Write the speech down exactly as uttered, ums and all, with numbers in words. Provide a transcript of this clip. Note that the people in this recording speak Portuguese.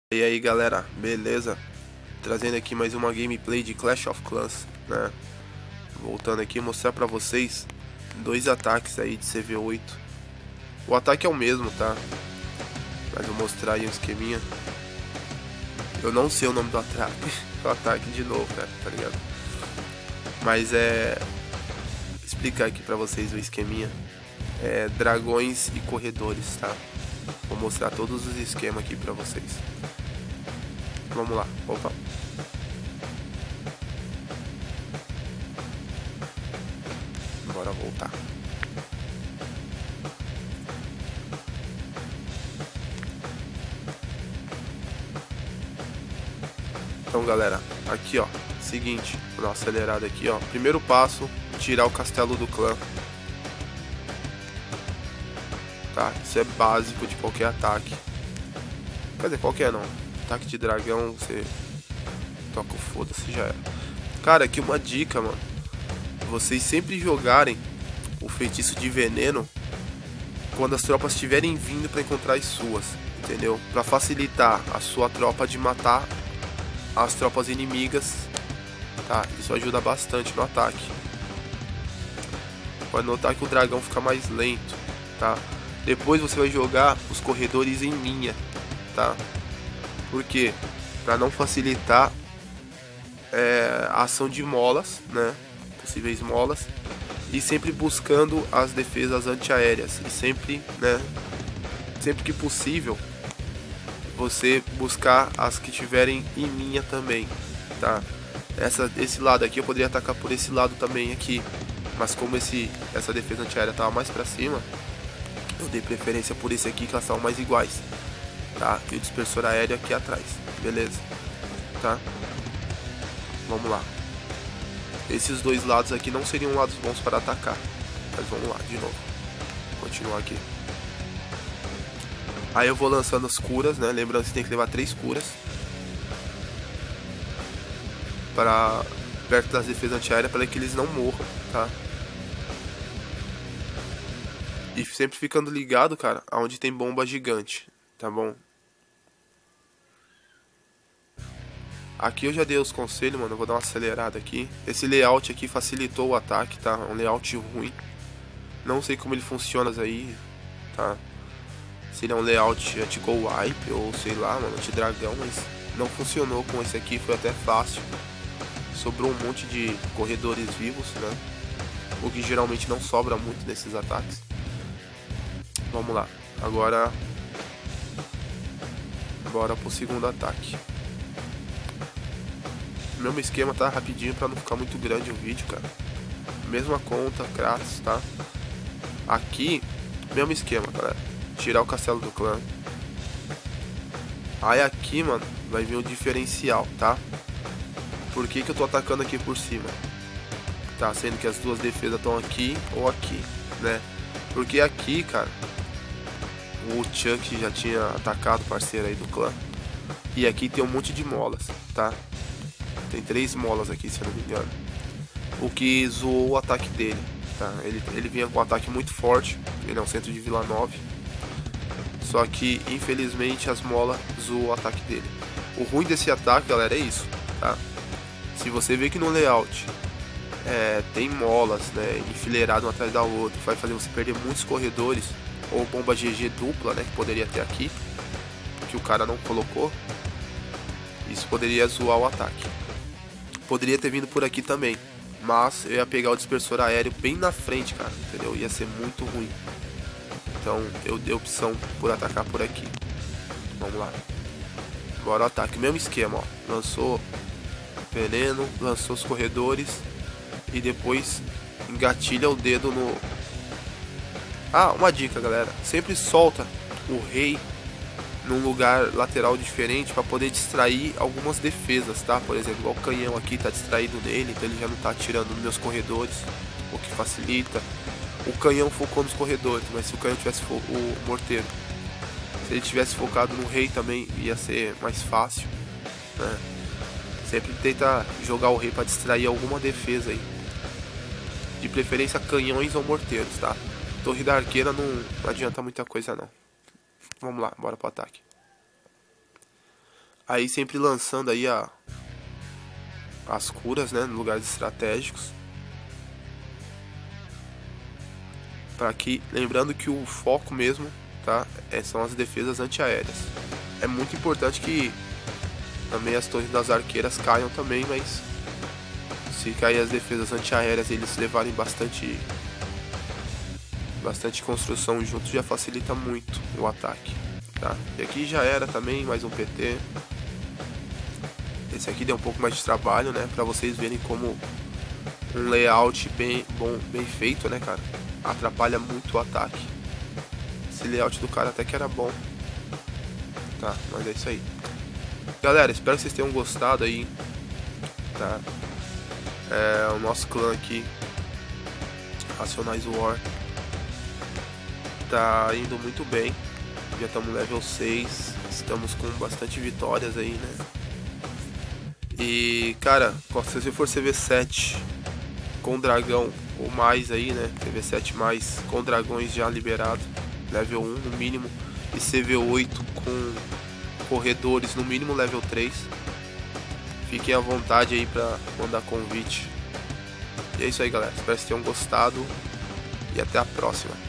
E aí galera, beleza? Trazendo aqui mais uma gameplay de Clash of Clans, né? Voltando aqui mostrar pra vocês dois ataques aí de C V oito. O ataque é o mesmo, tá? Mas vou mostrar aí um esqueminha. Eu não sei o nome do ataque, o ataque de novo, cara, tá ligado? Mas é... explicar aqui pra vocês o esqueminha. É dragões e corredores, tá? Vou mostrar todos os esquemas aqui pra vocês. Vamos lá, opa. Bora voltar. Então galera, aqui ó, seguinte, vou dar uma acelerada aqui ó. Primeiro passo, tirar o castelo do clã. Tá, isso é básico de qualquer ataque. Quer dizer, qualquer não. Ataque de dragão, você toca o foda-se, já era. Cara, aqui uma dica, mano. Vocês sempre jogarem o feitiço de veneno quando as tropas estiverem vindo pra encontrar as suas, entendeu? Pra facilitar a sua tropa de matar as tropas inimigas, tá? Isso ajuda bastante no ataque. Pode notar que o dragão fica mais lento, tá? Depois você vai jogar os corredores em linha, tá? Por quê? Pra não facilitar é, a ação de molas, né? Possíveis molas. E sempre buscando as defesas antiaéreas. E sempre, né? Sempre que possível, você buscar as que tiverem em linha também, tá? Essa, esse lado aqui eu poderia atacar por esse lado também aqui. Mas como esse, essa defesa antiaérea tava mais pra cima, eu dei preferência por esse aqui, que elas estavam mais iguais, tá? E o dispersor aéreo aqui atrás, beleza? Tá? Vamos lá. Esses dois lados aqui não seriam lados bons para atacar. Mas vamos lá, de novo. Continuar aqui. Aí eu vou lançando as curas, né? Lembrando que você tem que levar três curas para perto das defesas antiaéreas, para que eles não morram, tá? E sempre ficando ligado, cara, aonde tem bomba gigante, tá bom? Aqui eu já dei os conselhos, mano, eu vou dar uma acelerada aqui. Esse layout aqui facilitou o ataque, tá? Um layout ruim. Não sei como ele funciona aí, tá? Se ele é um layout anti-go wipe ou sei lá, mano, anti-dragão, mas não funcionou com esse aqui, foi até fácil. Sobrou um monte de corredores vivos, né? O que geralmente não sobra muito nesses ataques. Vamos lá, agora bora pro segundo ataque. Mesmo esquema, tá? Rapidinho pra não ficar muito grande o vídeo, cara. Mesma conta, Kratos, tá? Aqui, mesmo esquema, galera. Tirar o castelo do clã. Aí aqui, mano, vai vir o diferencial, tá? Por que que eu tô atacando aqui por cima? Tá, sendo que as duas defesas estão aqui ou aqui, né? Porque aqui, cara, o Chuck já tinha atacado o parceiro aí do clã. E aqui tem um monte de molas, tá? Tem três molas aqui, se eu não me engano. O que zoou o ataque dele, tá? Ele, ele vinha com um ataque muito forte. Ele é um centro de Vila nove. Só que, infelizmente, as molas zoou o ataque dele. O ruim desse ataque, galera, é isso, tá? Se você vê que no layout é, tem molas, né, enfileirado um atrás da outra, vai fazer você perder muitos corredores, ou bomba G G dupla, né, que poderia ter aqui, que o cara não colocou, isso poderia zoar o ataque. Poderia ter vindo por aqui também, mas eu ia pegar o dispersor aéreo bem na frente, cara, entendeu? Ia ser muito ruim. Então eu dei opção por atacar por aqui. Vamos lá. Bora o ataque, mesmo esquema, ó. Lançou veneno, lançou os corredores e depois engatilha o dedo no... Ah, uma dica, galera. Sempre solta o rei num lugar lateral diferente para poder distrair algumas defesas, tá? Por exemplo, igual o canhão aqui tá distraído nele, então ele já não tá atirando nos meus corredores, o que facilita. O canhão focou nos corredores, mas se o canhão tivesse fo o morteiro, se ele tivesse focado no rei também, ia ser mais fácil, né? Sempre tenta jogar o rei para distrair alguma defesa aí. De preferência canhões ou morteiros, tá? Torre da arqueira não, não adianta muita coisa não. Vamos lá, bora pro ataque. Aí sempre lançando aí a, as curas, né, em lugares estratégicos. Para que, lembrando que o foco mesmo, tá, é, são as defesas antiaéreas. É muito importante que também as torres das arqueiras caiam também, mas se cair as defesas antiaéreas e eles levarem bastante bastante construção junto, já facilita muito o ataque, tá? E aqui já era também mais um P T. Esse aqui deu um pouco mais de trabalho, né, para vocês verem como um layout bem bom, bem feito, né, cara, atrapalha muito o ataque. Esse layout do cara até que era bom, tá? Mas é isso aí, galera. Espero que vocês tenham gostado aí, tá? É, o nosso clã aqui, Racionais War, tá indo muito bem. Já estamos level seis, estamos com bastante vitórias aí, né? E, cara, se você for C V sete com dragão ou mais aí, né? C V sete mais com dragões já liberado, level um no mínimo, e C V oito com corredores no mínimo level três. Fiquem à vontade aí pra mandar convite. E é isso aí, galera. Espero que vocês tenham gostado e até a próxima.